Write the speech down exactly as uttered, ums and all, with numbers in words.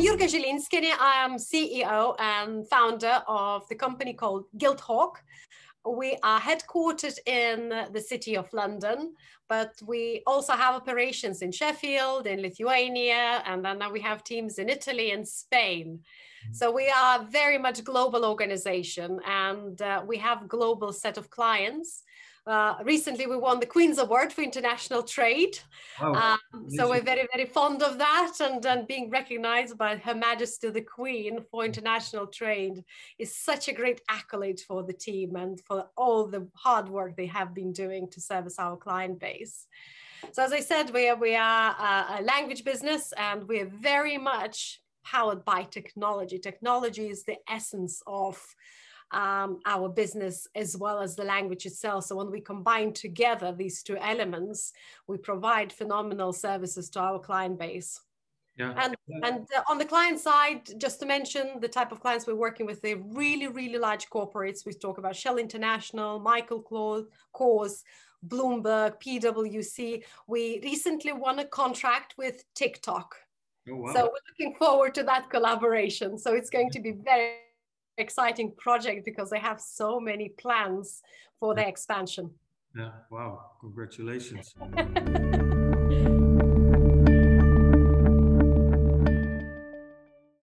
Jurga Zilinskiene. I am C E O and founder of the company called Guildhawk. We are headquartered in the city of London, but we also have operations in Sheffield, in Lithuania, and then we have teams in Italy and Spain. So we are very much global organization, and uh, we have global set of clients. Uh, recently, we won the Queen's Award for International Trade. Oh, um, so we're very, very fond of that. And, and being recognized by Her Majesty the Queen for international trade is such a great accolade for the team and for all the hard work they have been doing to service our client base. So as I said, we are, we are a language business, and we're very much powered by technology. Technology is the essence of Um, our business as well as the language itself. So when we combine together these two elements, we provide phenomenal services to our client base. Yeah. And, and uh, on the client side, just to mention the type of clients we're working with, they're really, really large corporates. We talk about Shell International, Michael Kors, Bloomberg, P W C. We recently won a contract with TikTok. Oh, wow. So we're looking forward to that collaboration. So it's going to be very exciting project because they have so many plans for their expansion. Yeah, wow, congratulations.